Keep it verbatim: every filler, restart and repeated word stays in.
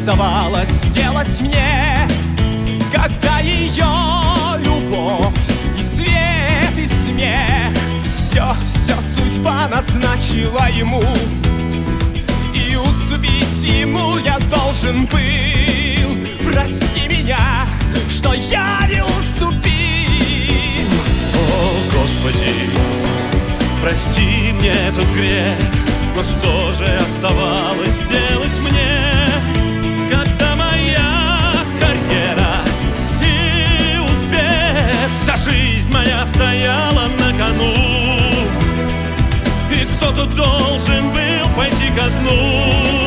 оставалось сделать мне, когда ее любовь и свет, и смех, все, все судьба назначила ему, и уступить ему я должен был. Прости меня, что я не уступил. О, Господи, прости мне этот грех, но что же оставалось делать мне, когда моя карьера и успех, вся жизнь моя стояла на кону, и кто-то должен был пойти ко дну.